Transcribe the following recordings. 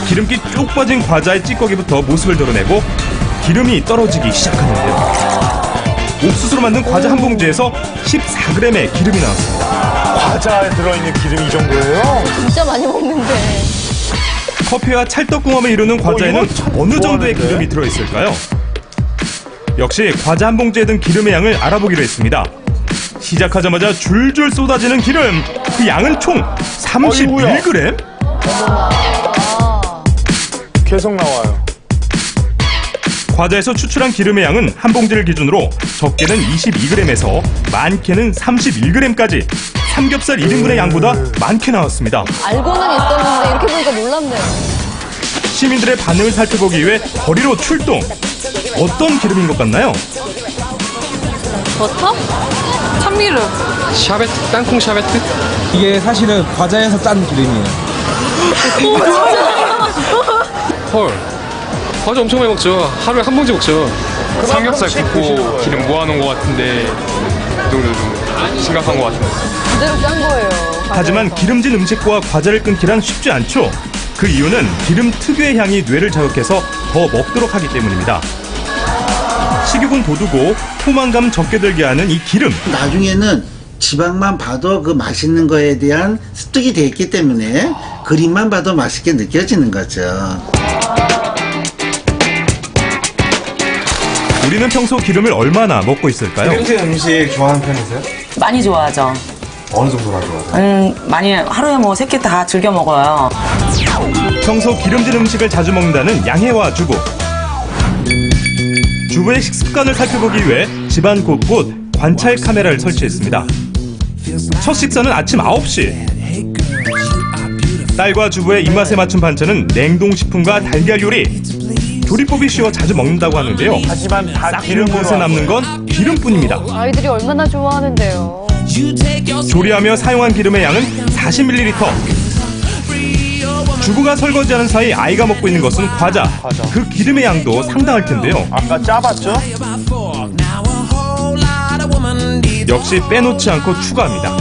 기름기 쭉 빠진 과자의 찌꺼기부터 모습을 드러내고 기름이 떨어지기 시작하는데요. 옥수수로 만든 과자 한 봉지에서 14g의 기름이 나왔습니다. 과자에 들어있는 기름이 이 정도예요? 진짜 많이 먹는데. 커피와 찰떡궁합을 이루는 과자에는 어느 정도의 기름이 들어있을까요? 역시 과자 한 봉지에 든 기름의 양을 알아보기로 했습니다. 시작하자마자 줄줄 쏟아지는 기름, 그 양은 총 31g? 계속 나와요. 과자에서 추출한 기름의 양은 한 봉지를 기준으로 적게는 22g에서 많게는 31g까지 삼겹살 1인분의 양보다 많게 나왔습니다. 알고는 있었는데 이렇게 보니까 놀랍네요. 시민들의 반응을 살펴보기 위해 거리로 출동. 어떤 기름인 것 같나요? 버터? 참기름. 샤베트? 땅콩 샤베트? 이게 사실은 과자에서 짠 기름이에요. 헐. 과자 엄청 많이 먹죠. 하루에 한 봉지 먹죠. 삼겹살 굽고 기름 모아놓은 것 같은데 이 정도 좀 심각한 것 같은데. 그대로 짠 거예요. 하지만 기름진 음식과 과자를 끊기란 쉽지 않죠. 그 이유는 기름 특유의 향이 뇌를 자극해서 더 먹도록 하기 때문입니다. 식욕은 돋우고 포만감 적게 들게 하는 이 기름. 나중에는 지방만 봐도 그 맛있는 거에 대한 습득이 돼 있기 때문에 그림만 봐도 맛있게 느껴지는 거죠. 우리는 평소 기름을 얼마나 먹고 있을까요? 기름진 음식 좋아하는 편이세요? 많이 좋아하죠. 어느 정도나 좋아하세요? 많이 하루에 뭐 3끼 다 즐겨 먹어요. 평소 기름진 음식을 자주 먹는다는 양혜와 주부. 주부의 식습관을 살펴보기 위해 집안 곳곳 관찰 카메라를 설치했습니다. 첫 식사는 아침 9시. 딸과 주부의 입맛에 맞춘 반찬은 냉동식품과 달걀 요리. 조리법이 쉬워 자주 먹는다고 하는데요. 하지만 다 싹 기름으로 그릇에 남는 건 기름뿐입니다. 아이들이 얼마나 좋아하는데요. 조리하며 사용한 기름의 양은 40ml. 주부가 설거지하는 사이 아이가 먹고 있는 것은 과자. 그 기름의 양도 상당할 텐데요. 아까 짜봤죠? 역시 빼놓지 않고 추가합니다.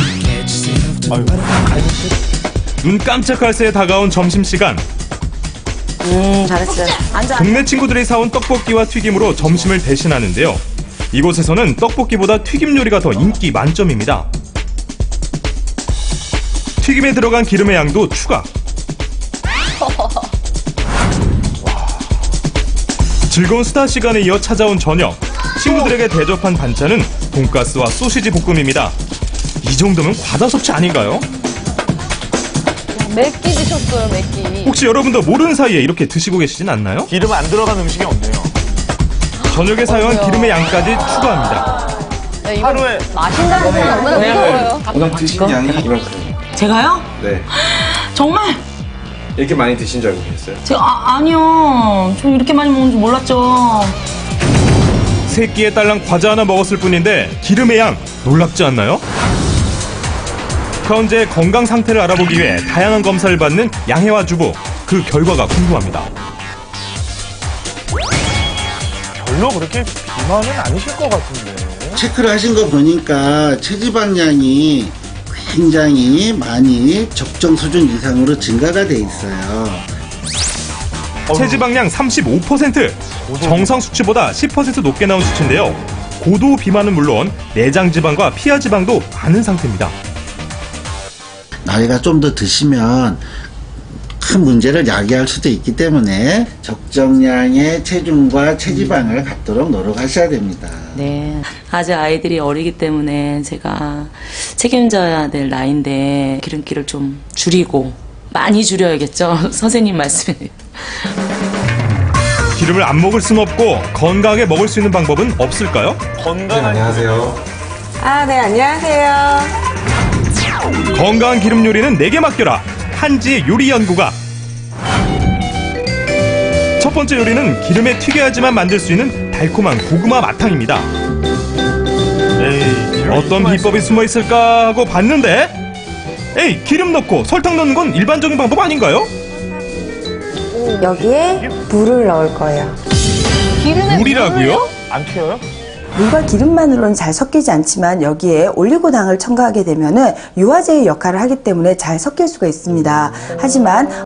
눈 깜짝할 새에 다가온 점심시간. 잘했어요. 앉아. 동네 친구들이 사온 떡볶이와 튀김으로 점심을 대신하는데요. 이곳에서는 떡볶이보다 튀김 요리가 더 인기 만점입니다. 튀김에 들어간 기름의 양도 추가. 즐거운 수다 시간에 이어 찾아온 저녁. 친구들에게 대접한 반찬은 돈가스와 소시지 볶음입니다. 이 정도면 과다 섭취 아닌가요? 몇 끼 드셨어요, 몇 끼. 혹시 여러분도 모르는 사이에 이렇게 드시고 계시진 않나요? 기름 안 들어간 음식이 없네요. 저녁에 사용한 기름의 양까지 추가합니다. 네, 이거 하루에 마신다는 건 얼마나 무서워요. 오늘 드신 양이 이만큼. 제가요? 네. 정말? 이렇게 많이 드신 줄 알고 계셨어요? 제가 아니요. 저 이렇게 많이 먹는 줄 몰랐죠. 세 끼에 딸랑 과자 하나 먹었을 뿐인데 기름의 양 놀랍지 않나요? 현재 건강 상태를 알아보기 위해 다양한 검사를 받는 양혜와 주부. 그 결과가 궁금합니다. 별로 그렇게 비만은 아니실 것 같은데. 체크를 하신 거 보니까 체지방량이 굉장히 많이 적정 수준 이상으로 증가가 돼 있어요. 체지방량 35%. 정상 수치보다 10% 높게 나온 수치인데요. 고도 비만은 물론 내장 지방과 피하 지방도 많은 상태입니다. 나이가 좀 더 드시면 큰 문제를 야기할 수도 있기 때문에 적정량의 체중과 체지방을 갖도록 노력하셔야 됩니다. 네. 아직 아이들이 어리기 때문에 제가 책임져야 될 나이인데 기름기를 좀 줄이고 많이 줄여야겠죠. 선생님 말씀에. 기름을 안 먹을 수는 없고 건강하게 먹을 수 있는 방법은 없을까요? 건강한 안녕하세요. 네, 안녕하세요. 건강한 기름 요리는 내게 맡겨라. 한지의 요리 연구가. 첫 번째 요리는 기름에 튀겨야지만 만들 수 있는 달콤한 고구마 마탕입니다. 어떤 비법이 숨어 있을까 하고 봤는데, 기름 넣고 설탕 넣는 건 일반적인 방법 아닌가요? 여기에 물을 넣을 거예요. 기름에 물이라고요? 안 튀어요? 물과 기름만으로는 잘 섞이지 않지만 여기에 올리고당을 첨가하게 되면은 유화제의 역할을 하기 때문에 잘 섞일 수가 있습니다. 하지만